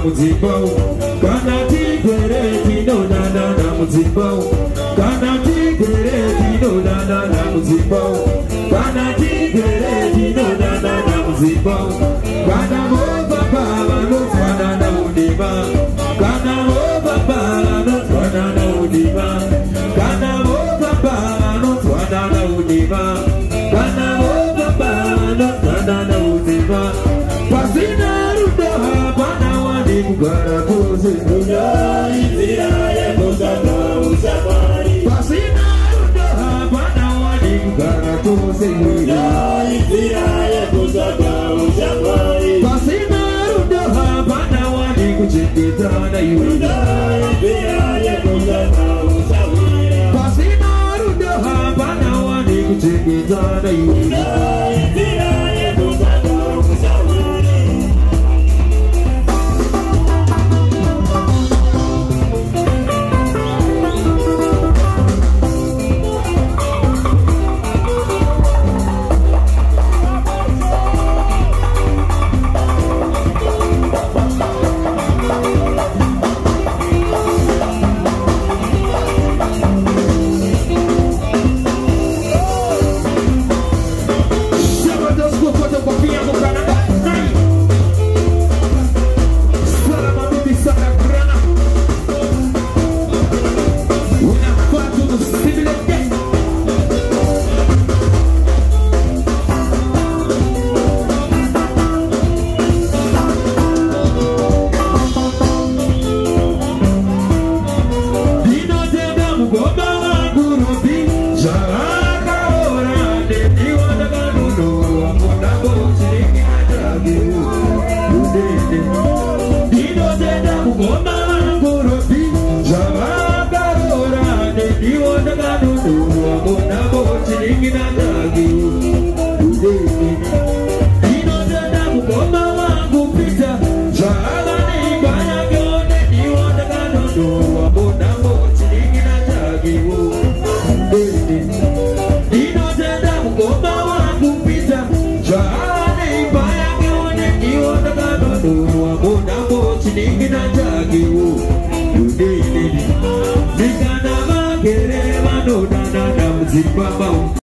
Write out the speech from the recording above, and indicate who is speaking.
Speaker 1: muzimbau kana tigere tinodana muzimbau kana tigere tinodana muzimbau kana tigere tinodana muzimbau kana mo baba vanotwanana udiva kana mo baba vanotwanana udiva kana mo baba vanotwanana udiva kana mo baba vanotwanana udiva pasina ruda bana wani kugara kose ruda inzira ya kuzana usafari pasina ruda bana wani kugara kose ruda inzira ya kuzana usafari pasina ruda bana wani kucheketana ruda inzira ya kuzana usafari pasina ruda bana wani kucheketana ruda inzira ya kuzana usafari. Zimbabwe.